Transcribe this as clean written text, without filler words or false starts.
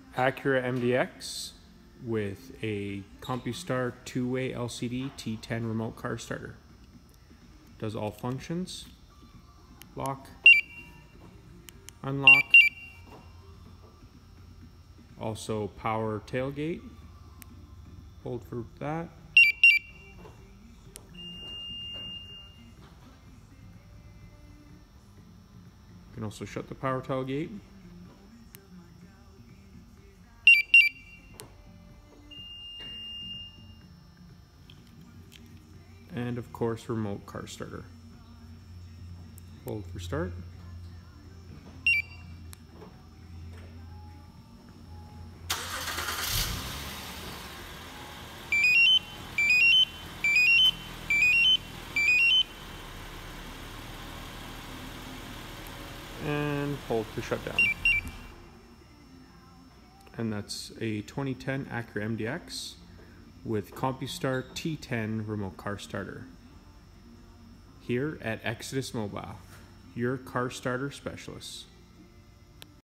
Acura MDX with a Compustar two-way LCD T10 remote car starter. Does all functions: lock, unlock, also power tailgate, hold for that, you can also shut the power tailgate, and of course remote car starter. Hold for start. And hold for shutdown. And that's a 2010 Acura MDX with Compustar T10 remote car starter. Here at ExodusMobile, your car starter specialists.